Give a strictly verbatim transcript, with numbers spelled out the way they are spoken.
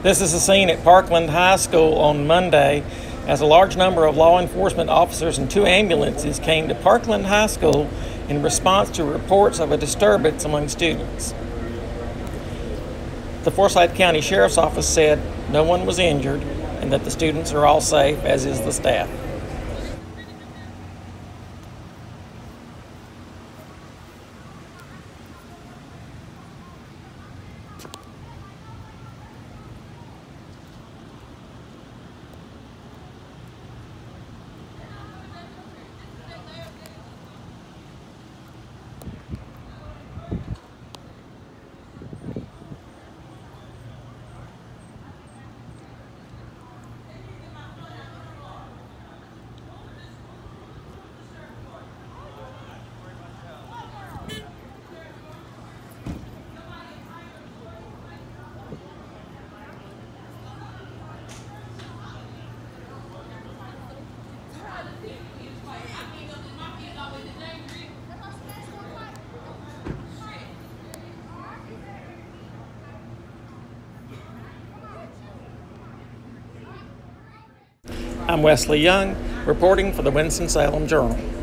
This is a scene at Parkland High School on Monday as a large number of law enforcement officers and two ambulances came to Parkland High School in response to reports of a disturbance among students. The Forsyth County Sheriff's Office said no one was injured and that the students are all safe, as is the staff. I'm Wesley Young, reporting for the Winston-Salem Journal.